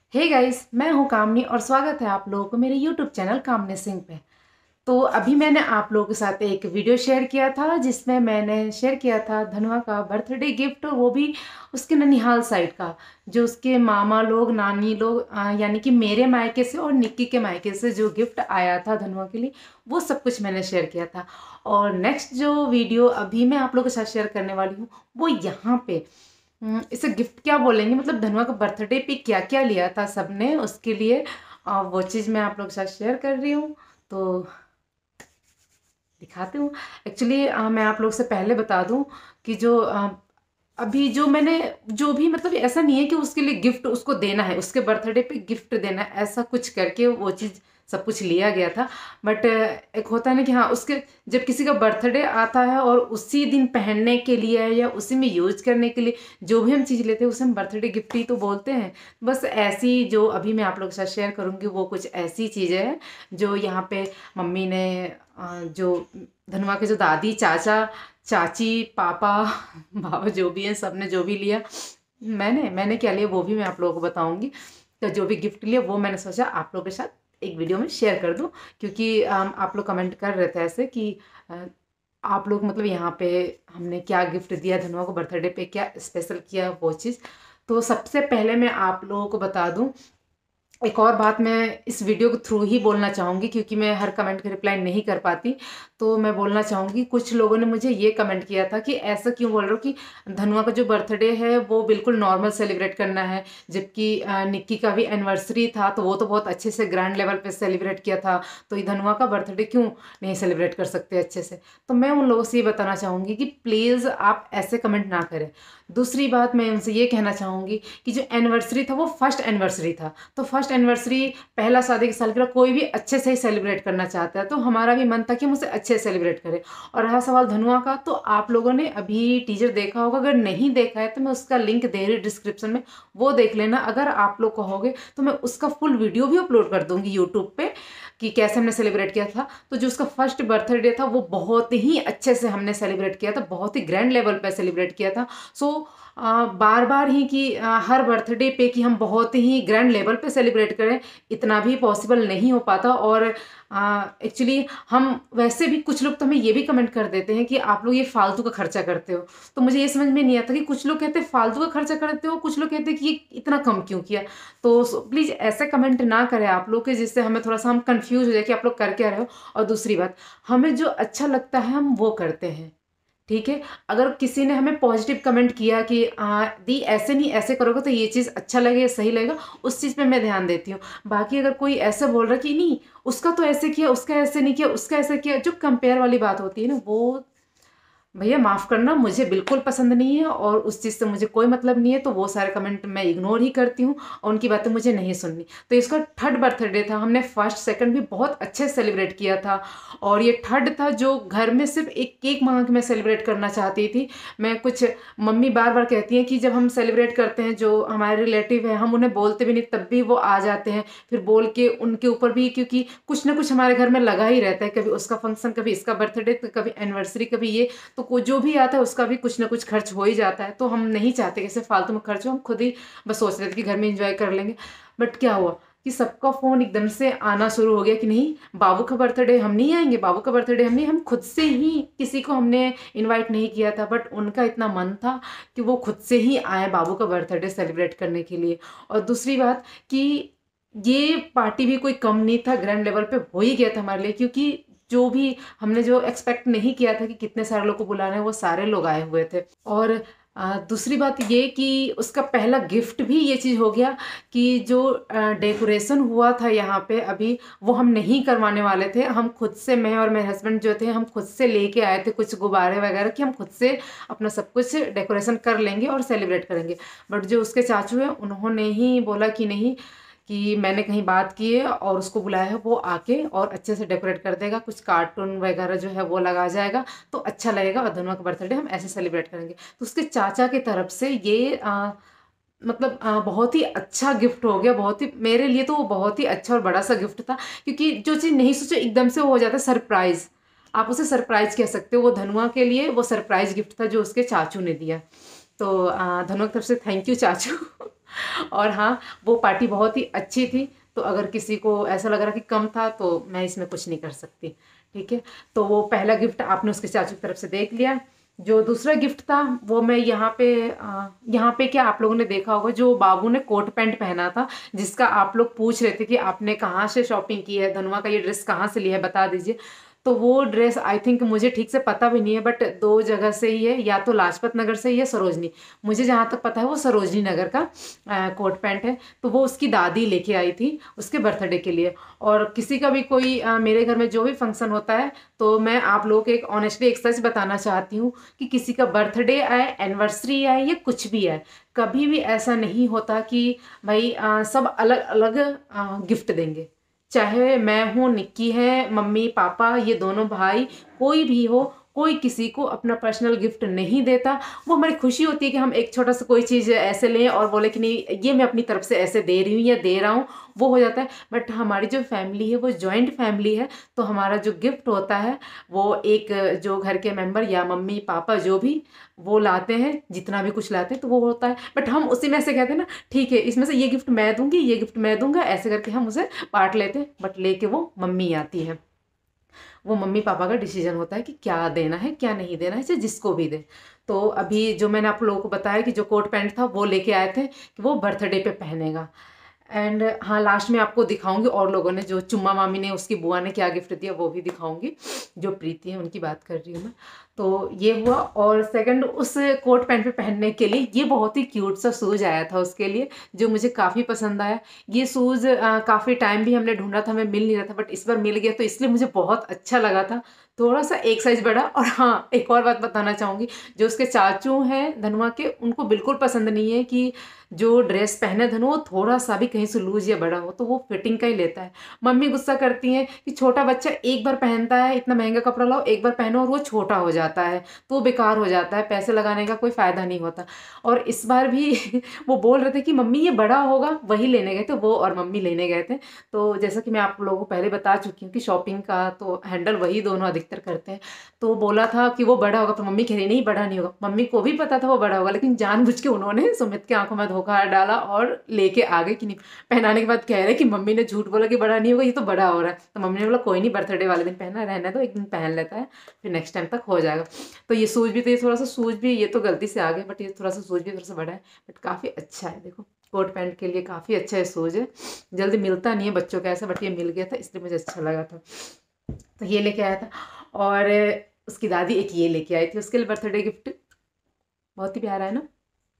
Hey guys, मैं हूँ कामनी और स्वागत है आप लोगों को मेरे यूट्यूब चैनल कामनी सिंह पे। तो अभी मैंने आप लोगों के साथ एक वीडियो शेयर किया था जिसमें मैंने शेयर किया था धनुआ का बर्थडे गिफ्ट, वो भी उसके ननिहाल साइड का, जो उसके मामा लोग नानी लोग यानी कि मेरे मायके से और निक्की के मायके से जो गिफ्ट आया था धनुआ के लिए, वो सब कुछ मैंने शेयर किया था। और नेक्स्ट जो वीडियो अभी मैं आप लोगों के साथ शेयर करने वाली हूँ वो यहाँ पे इसे गिफ्ट क्या बोलेंगे, मतलब धनुआ का बर्थडे पे क्या क्या लिया था सबने उसके लिए, वो चीज़ मैं आप लोग के साथ शेयर कर रही हूँ। तो दिखाती हूँ। एक्चुअली मैं आप लोग से पहले बता दूँ कि जो अभी जो मैंने जो भी, मतलब ऐसा नहीं है कि उसके लिए गिफ्ट उसको देना है, उसके बर्थडे पे गिफ्ट देना है, ऐसा कुछ करके वो चीज़ सब कुछ लिया गया था। बट एक होता है ना कि हाँ, उसके जब किसी का बर्थडे आता है और उसी दिन पहनने के लिए या उसी में यूज करने के लिए जो भी हम चीज़ लेते हैं उसे हम बर्थडे गिफ्ट ही तो बोलते हैं। बस ऐसी जो अभी मैं आप लोग के साथ शेयर करूँगी वो कुछ ऐसी चीज़ें हैं जो यहाँ पे मम्मी ने जो धनुआ के जो दादी चाचा चाची पापा बाबा जो भी हैं सब ने जो भी लिया, मैंने मैंने क्या लिया वो भी मैं आप लोगों को बताऊंगी। तो जो भी गिफ्ट लिया वो मैंने सोचा आप लोगों के साथ एक वीडियो में शेयर कर दूं, क्योंकि आप लोग कमेंट कर रहे थे ऐसे कि अ, आप लोग मतलब यहाँ पे हमने क्या गिफ्ट दिया धनुआ को बर्थडे पे, क्या स्पेशल किया वो चीज़। तो सबसे पहले मैं आप लोगों को बता दूं, एक और बात मैं इस वीडियो के थ्रू ही बोलना चाहूँगी क्योंकि मैं हर कमेंट का रिप्लाई नहीं कर पाती। तो मैं बोलना चाहूँगी, कुछ लोगों ने मुझे ये कमेंट किया था कि ऐसा क्यों बोल रहे हो कि धनुआ का जो बर्थडे है वो बिल्कुल नॉर्मल सेलिब्रेट करना है, जबकि निक्की का भी एनिवर्सरी था तो वो तो बहुत अच्छे से ग्रैंड लेवल पे सेलिब्रेट किया था, तो ये धनुआ का बर्थडे क्यों नहीं सेलिब्रेट कर सकते अच्छे से। तो मैं उन लोगों से ये बताना चाहूँगी कि प्लीज़ आप ऐसे कमेंट ना करें। दूसरी बात मैं उनसे ये कहना चाहूँगी कि जो एनिवर्सरी था वो फर्स्ट एनिवर्सरी था, तो फर्स्ट एनिवर्सरी पहला शादी की सालगिरह कोई भी अच्छे से ही सेलिब्रेट करना चाहता है, तो हमारा भी मन था कि हम उसे अच्छे से सेलिब्रेट करें। और रहा सवाल धनुआ का, तो आप लोगों ने अभी टीजर देखा होगा, अगर नहीं देखा है तो मैं उसका लिंक दे रही डिस्क्रिप्शन में, वो देख लेना। अगर आप लोग कहोगे तो मैं उसका फुल वीडियो भी अपलोड कर दूंगी यूट्यूब पे कि कैसे हमने सेलिब्रेट किया था। तो जो उसका फर्स्ट बर्थडे था वो बहुत ही अच्छे से हमने सेलिब्रेट किया था, बहुत ही ग्रैंड लेवल पे सेलिब्रेट किया था। सो बार बार ही कि हर बर्थडे पे कि हम बहुत ही ग्रैंड लेवल पे सेलिब्रेट करें, इतना भी पॉसिबल नहीं हो पाता। और एक्चुअली हम वैसे भी, कुछ लोग तो हमें ये भी कमेंट कर देते हैं कि आप लोग ये फालतू का खर्चा करते हो। तो मुझे ये समझ में नहीं आता कि कुछ लोग कहते हैं फालतू का खर्चा करते हो, कुछ लोग कहते हैं कि ये इतना कम क्यों किया। तो प्लीज़ ऐसे कमेंट ना करें आप लोग के, जिससे हमें थोड़ा सा हम कंफ्यूज हो जाए कि आप लोग कर क्या रहे हो। और दूसरी बात, हमें जो अच्छा लगता है हम वो करते हैं, ठीक है। अगर किसी ने हमें पॉजिटिव कमेंट किया कि दी ऐसे नहीं ऐसे करोगे तो ये चीज़ अच्छा लगेगा सही लगेगा, उस चीज़ पे मैं ध्यान देती हूँ। बाकी अगर कोई ऐसे बोल रहा है कि नहीं उसका तो ऐसे किया, उसका ऐसे नहीं किया, उसका ऐसे किया, जो कंपेयर वाली बात होती है ना, वो भैया माफ़ करना, मुझे बिल्कुल पसंद नहीं है और उस चीज़ से मुझे कोई मतलब नहीं है। तो वो सारे कमेंट मैं इग्नोर ही करती हूँ और उनकी बातें मुझे नहीं सुननी। तो इसका थर्ड बर्थडे था, हमने फर्स्ट सेकंड भी बहुत अच्छे से सेलिब्रेट किया था। और ये थर्ड था जो घर में सिर्फ एक केक मंगा के मैं सेलिब्रेट करना चाहती थी। मैं कुछ, मम्मी बार बार कहती हैं कि जब हम सेलिब्रेट करते हैं जो हमारे रिलेटिव है, हम उन्हें बोलते भी नहीं तब भी वो आ जाते हैं, फिर बोल के उनके ऊपर भी, क्योंकि कुछ ना कुछ हमारे घर में लगा ही रहता है, कभी उसका फंक्शन, कभी इसका बर्थडे, कभी एनिवर्सरी, कभी ये। तो जो भी आता है उसका भी कुछ ना कुछ खर्च हो ही जाता है। तो हम नहीं चाहते कि ऐसे फालतू में खर्च हो, हम खुद ही बस सोच रहे थे कि घर में एंजॉय कर लेंगे। बट क्या हुआ कि सबका फ़ोन एकदम से आना शुरू हो गया कि नहीं बाबू का बर्थडे हम नहीं आएंगे, बाबू का बर्थडे हम नहीं। हम खुद से ही, किसी को हमने इनवाइट नहीं किया था, बट उनका इतना मन था कि वो खुद से ही आए बाबू का बर्थडे सेलिब्रेट करने के लिए। और दूसरी बात कि ये पार्टी भी कोई कम नहीं था, ग्रैंड लेवल पे हो ही गया था हमारे लिए, क्योंकि जो भी हमने जो एक्सपेक्ट नहीं किया था कि कितने सारे लोग को बुलाना है, वो सारे लोग आए हुए थे। और दूसरी बात ये कि उसका पहला गिफ्ट भी ये चीज़ हो गया कि जो डेकोरेशन हुआ था यहाँ पे अभी, वो हम नहीं करवाने वाले थे। हम खुद से, मैं और मेरे हस्बैंड जो थे, हम खुद से लेके आए थे कुछ गुब्बारे वगैरह कि हम खुद से अपना सब कुछ डेकोरेशन कर लेंगे और सेलिब्रेट करेंगे। बट जो उसके चाचू हैं उन्होंने ही बोला कि नहीं, कि मैंने कहीं बात की है और उसको बुलाया है, वो आके और अच्छे से डेकोरेट कर देगा, कुछ कार्टून वगैरह जो है वो लगा जाएगा तो अच्छा लगेगा और धनुआ का बर्थडे हम ऐसे सेलिब्रेट करेंगे। तो उसके चाचा की तरफ से ये मतलब बहुत ही अच्छा गिफ्ट हो गया। बहुत ही, मेरे लिए तो वो बहुत ही अच्छा और बड़ा सा गिफ्ट था, क्योंकि जो चीज़ नहीं सोचो एकदम से वो हो जाता है सरप्राइज। आप उसे सरप्राइज कह सकते हो, वो धनुआ के लिए वो सरप्राइज गिफ्ट था जो उसके चाचू ने दिया। तो धनु की तरफ से थैंक यू चाचू। और हाँ, वो पार्टी बहुत ही अच्छी थी, तो अगर किसी को ऐसा लग रहा कि कम था तो मैं इसमें कुछ नहीं कर सकती। ठीक है, तो वो पहला गिफ्ट आपने उसके चाचू की तरफ से देख लिया। जो दूसरा गिफ्ट था वो मैं यहाँ पे क्या आप लोगों ने देखा होगा, जो बाबू ने कोट पैंट पहना था, जिसका आप लोग पूछ रहे थे कि आपने कहाँ से शॉपिंग की है, धनुआ का ये ड्रेस कहाँ से लिया है बता दीजिए। तो वो ड्रेस आई थिंक, मुझे ठीक से पता भी नहीं है, बट दो जगह से ही है, या तो लाजपत नगर से ही है, सरोजनी। मुझे जहाँ तक पता है वो सरोजनी नगर का कोट पैंट है। तो वो उसकी दादी लेके आई थी उसके बर्थडे के लिए। और किसी का भी कोई मेरे घर में जो भी फंक्शन होता है, तो मैं आप लोगों को एक ऑनेस्टली एक सच बताना चाहती हूँ कि किसी का बर्थडे आए, एनिवर्सरी आए, या कुछ भी आए, कभी भी ऐसा नहीं होता कि भाई सब अलग अलग गिफ्ट देंगे। चाहे मैं हूँ, निक्की है, मम्मी पापा, ये दोनों भाई, कोई भी हो, कोई किसी को अपना पर्सनल गिफ्ट नहीं देता। वो हमारी खुशी होती है कि हम एक छोटा सा कोई चीज़ ऐसे लें और बोले कि नहीं ये मैं अपनी तरफ से ऐसे दे रही हूँ या दे रहा हूँ, वो हो जाता है। बट हमारी जो फैमिली है वो जॉइंट फैमिली है, तो हमारा जो गिफ्ट होता है वो एक जो घर के मेंबर या मम्मी पापा जो भी वो लाते हैं, जितना भी कुछ लाते हैं तो वो होता है। बट हम उसी में से कहते हैं ना, ठीक है इसमें से ये गिफ्ट मैं दूंगी, ये गिफ्ट मैं दूंगा, ऐसे करके हम उसे बांट लेते हैं। बट लेके वो मम्मी आती है, वो मम्मी पापा का डिसीजन होता है कि क्या देना है क्या नहीं देना है, चाहे जिसको भी दे। तो अभी जो मैंने आप लोगों को बताया कि जो कोट पैंट था वो लेके आए थे कि वो बर्थडे पे पहनेगा। एंड हाँ, लास्ट में आपको दिखाऊंगी और लोगों ने, जो चुम्मा मामी ने उसकी बुआ ने क्या गिफ्ट दिया वो भी दिखाऊंगी। जो प्रीति है उनकी बात कर रही हूँ मैं। तो ये हुआ। और सेकंड, उस कोट पैंट पे पहनने के लिए ये बहुत ही क्यूट सा शूज आया था उसके लिए, जो मुझे काफ़ी पसंद आया। ये शूज़ काफ़ी टाइम भी हमने ढूंढा था, हमें मिल नहीं रहा था, बट इस बार मिल गया तो इसलिए मुझे बहुत अच्छा लगा था। थोड़ा सा एक साइज बड़ा। और हाँ, एक और बात बताना चाहूँगी, जो उसके चाचू हैं धनुआ के, उनको बिल्कुल पसंद नहीं है कि जो ड्रेस पहने धनु वो थोड़ा सा भी कहीं से लूज या बड़ा हो, तो वो फिटिंग का ही लेता है। मम्मी गुस्सा करती हैं कि छोटा बच्चा एक बार पहनता है, इतना महंगा कपड़ा लाओ एक बार पहनो और वो छोटा हो जाता है तो वो बेकार हो जाता है, पैसे लगाने का कोई फ़ायदा नहीं होता। और इस बार भी वो बोल रहे थे कि मम्मी ये बड़ा होगा, वही लेने गए थे वो और मम्मी लेने गए थे। तो जैसा कि मैं आप लोगों को पहले बता चुकी हूँ कि शॉपिंग का तो हैंडल वही दोनों अधिकतर करते हैं। तो बोला था कि वो बड़ा होगा, तो मम्मी कह रही नहीं बड़ा नहीं होगा। मम्मी को भी पता था वो बड़ा होगा, लेकिन जानबूझ के उन्होंने सुमित की आंखों में धोखा डाला और लेके आ गए कि नहीं। पहनाने के बाद कह रहे कि मम्मी ने झूठ बोला कि बड़ा नहीं होगा, ये तो बड़ा हो रहा है। तो मम्मी ने बोला कोई नहीं, बर्थडे वाले दिन पहना, रहने दो, एक दिन पहन लेता है, फिर नेक्स्ट टाइम तक हो जाएगा। तो ये सूज भी, तो ये थोड़ा सा सूज भी, ये तो गलती से आ गए, बट ये थोड़ा सा सूज भी थोड़ा सा बड़ा है, बट काफ़ी अच्छा है। देखो कोट पैंट के लिए काफ़ी अच्छा है सूज है, जल्दी मिलता नहीं है बच्चों का ऐसा, बट ये मिल गया था इसलिए मुझे अच्छा लगा था। तो ये लेके आया था। और उसकी दादी एक ये लेके आई थी उसके लिए बर्थडे गिफ्ट, बहुत ही प्यारा है ना,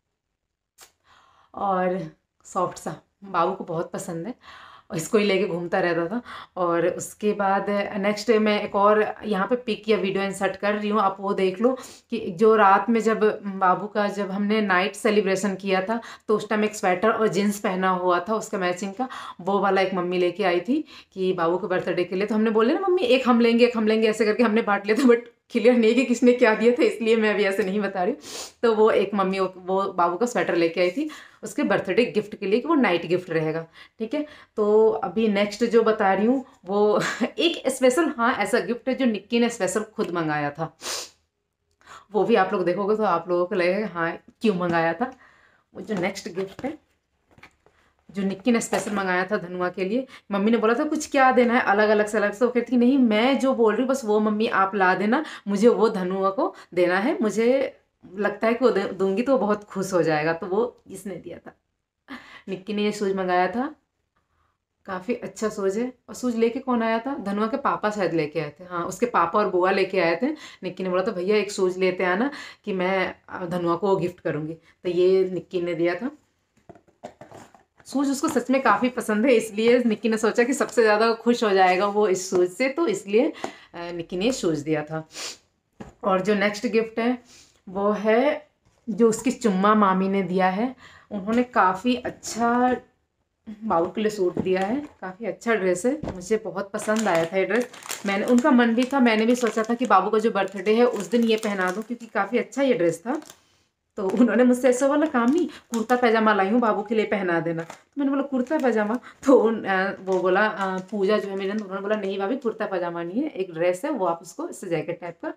और सॉफ्ट सा, बाबू को बहुत पसंद है और इसको ही लेके घूमता रहता था। और उसके बाद नेक्स्ट मैं एक और यहाँ पे पिक या वीडियो इंसर्ट कर रही हूँ, आप वो देख लो कि जो रात में जब बाबू का, जब हमने नाइट सेलिब्रेशन किया था, तो उस टाइम एक स्वेटर और जीन्स पहना हुआ था उसका मैचिंग का, वो वाला एक मम्मी लेके आई थी कि बाबू के बर्थडे के लिए। तो हमने बोले ना मम्मी एक हम लेंगे ऐसे करके हमने बांट लिया था, बट क्लियर नहीं कि किसने क्या दिया था, इसलिए मैं अभी ऐसे नहीं बता रही हूँ। तो वो एक मम्मी वो बाबू का स्वेटर लेके आई थी उसके बर्थडे गिफ्ट के लिए कि वो नाइट गिफ्ट रहेगा। ठीक है, तो अभी नेक्स्ट जो बता रही हूँ वो एक स्पेशल, हाँ ऐसा गिफ्ट है जो निक्की ने स्पेशल खुद मंगाया था। वो भी आप लोग देखोगे तो आप लोगों को लगेगा हाँ क्यों मंगाया था। वो जो नेक्स्ट गिफ्ट है जो निक्की ने स्पेशल मंगाया था धनुआ के लिए, मम्मी ने बोला था कुछ क्या देना है अलग अलग से, अलग से। वो कहती थी नहीं मैं जो बोल रही हूँ बस वो मम्मी आप ला देना, मुझे वो धनुआ को देना है, मुझे लगता है कि वो दूंगी तो वो बहुत खुश हो जाएगा। तो वो इसने दिया था, निक्की ने ये शूज मंगाया था, काफ़ी अच्छा शूज है। और शूज लेके कौन आया था, धनुआ के पापा शायद लेके आए थे, हाँ उसके पापा और बुआ लेके आए थे। निक्की ने बोला था भैया एक शूज लेते आना कि मैं धनुआ को गिफ्ट करूँगी, तो ये निक्की ने दिया था। शूज उसको सच में काफ़ी पसंद है, इसलिए निक्की ने सोचा कि सबसे ज़्यादा खुश हो जाएगा वो इस शूज से, तो इसलिए निक्की ने शूज दिया था। और जो नेक्स्ट गिफ्ट है वो है जो उसकी चुम्मा मामी ने दिया है। उन्होंने काफ़ी अच्छा बाबू के लिए सूट दिया है, काफ़ी अच्छा ड्रेस है, मुझे बहुत पसंद आया था ये ड्रेस। मैंने, उनका मन भी था, मैंने भी सोचा था कि बाबू का जो बर्थडे है उस दिन ये पहना दूँ, क्योंकि काफ़ी अच्छा ये ड्रेस था। तो उन्होंने मुझसे ऐसा बोला काम नहीं, कुर्ता पैजामा लाई हूँ बाबू के लिए पहना देना। तो मैंने बोला कुर्ता पैजामा, तो वो बोला पूजा जो है मेरे, उन्होंने बोला नहीं भाभी कुर्ता पैजामा नहीं है, एक ड्रेस है वो आप उसको इससे जैकेट टाइप का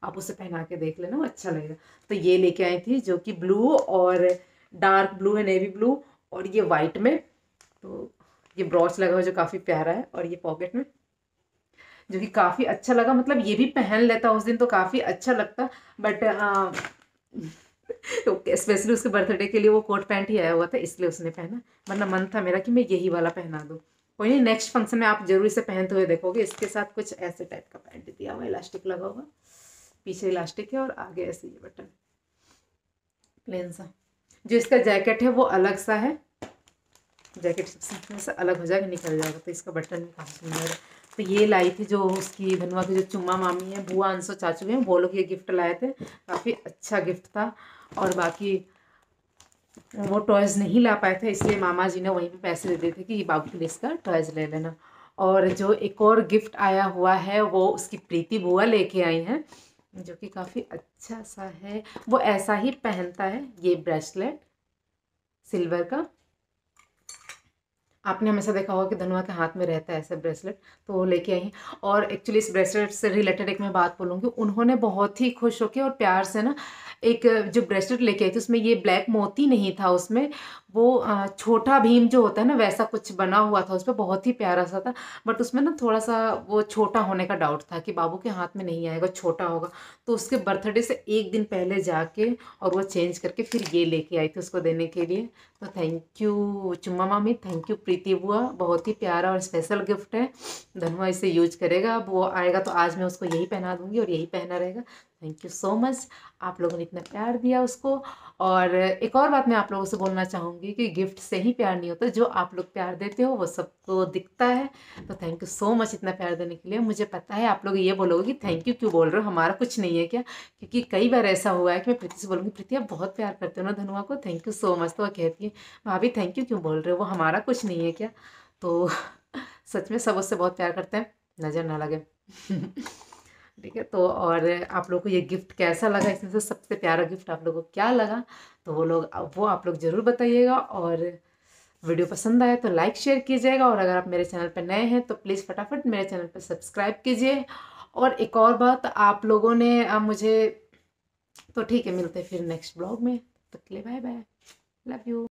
आप उसे पहना के देख लेना, वो अच्छा लगेगा। तो ये लेके आई थी जो कि ब्लू और डार्क ब्लू है, नेवी ब्लू, और ये वाइट में। तो ये ब्रॉच लगा हुआ जो काफ़ी प्यारा है, और ये पॉकेट में जो कि काफ़ी अच्छा लगा। मतलब ये भी पहन लेता उस दिन तो काफ़ी अच्छा लगता, बट स्पेशली उसके बर्थडे के लिए वो कोट पैंट ही आया हुआ था, इसलिए उसने पहना, वरना मन था मेरा कि मैं यही वाला पहना दूँ। कोई नहीं, नेक्स्ट फंक्शन में आप जरूर इसे पहनते हुए देखोगे। इसके साथ कुछ ऐसे टाइप का पैंट दिया हुआ, इलास्टिक लगा हुआ, पीछे इलास्टिक है और आगे ऐसे ये बटन प्लेन सा। जो इसका जैकेट है वो अलग सा है, जैकेट से अलग हो जाएगा, निकल जाएगा, तो इसका बटन भी काफ़ी सुंदर है। तो ये लाई थी जो उसकी धनुआ की जो चुम्मा मामी है, बुआ अंशो चाचू हैं, वो लोग ये गिफ्ट लाए थे, काफ़ी अच्छा गिफ्ट था। और बाकी वो टॉयज़ नहीं ला पाए थे, इसलिए मामा जी ने वहीं पे पैसे दे दिए थे कि बाबू के लिए इसका टॉयज़ ले लेना। और जो एक और गिफ्ट आया हुआ है वो उसकी प्रीति बुआ लेके आई हैं, जो कि काफ़ी अच्छा सा है। वो ऐसा ही पहनता है, ये ब्रेसलेट सिल्वर का, आपने हमेशा देखा होगा कि धनुआ के हाथ में रहता है ऐसा ब्रेसलेट, तो वो लेके आई हैं। और एक्चुअली इस ब्रेसलेट से रिलेटेड एक मैं बात बोलूँगी, उन्होंने बहुत ही खुश होकर और प्यार से ना एक जो ब्रेसलेट लेके आई थी, उसमें ये ब्लैक मोती नहीं था, उसमें वो छोटा भीम जो होता है ना वैसा कुछ बना हुआ था, उस पर बहुत ही प्यारा सा था। बट उसमें ना थोड़ा सा वो छोटा होने का डाउट था कि बाबू के हाथ में नहीं आएगा, छोटा होगा। तो उसके बर्थडे से एक दिन पहले जाके और वो चेंज करके फिर ये लेके आई थी उसको देने के लिए। तो थैंक यू चुम्मा मामी, थैंक यू प्रीति बुआ, बहुत ही प्यारा और स्पेशल गिफ्ट है। धनुआ इसे यूज करेगा, अब वो आएगा तो आज मैं उसको यही पहना दूंगी और यही पहना रहेगा। थैंक यू सो मच, आप लोगों ने इतना प्यार दिया उसको। और एक और बात मैं आप लोगों से बोलना चाहूँगी कि गिफ्ट से ही प्यार नहीं होता, जो आप लोग प्यार देते हो वो सबको दिखता है। तो थैंक यू सो मच इतना प्यार देने के लिए। मुझे पता है आप लोग ये बोलोगे कि थैंक यू क्यों बोल रहे हो, हमारा कुछ नहीं है क्या? क्योंकि कई बार ऐसा हुआ है कि मैं प्रीति से बोलूँगी प्रीति आप बहुत प्यार करते हो ना धनुआ को, थैंक यू सो मच। तो वह कहती है भाभी थैंक यू क्यों बोल रहे हो, वो हमारा कुछ नहीं है क्या? तो सच में सब उससे बहुत प्यार करते हैं, नज़र ना लगे। ठीक है, तो और आप लोगों को ये गिफ्ट कैसा लगा, इसमें से सबसे प्यारा गिफ्ट आप लोगों को क्या लगा, तो वो आप लोग ज़रूर बताइएगा। और वीडियो पसंद आए तो लाइक शेयर कीजिएगा, और अगर आप मेरे चैनल पर नए हैं तो प्लीज़ फटाफट मेरे चैनल पर सब्सक्राइब कीजिए। और एक और बात, आप लोगों ने मुझे, तो ठीक है मिलते हैं फिर नेक्स्ट ब्लॉग में, तब तक के लिए बाय बाय, लव यू।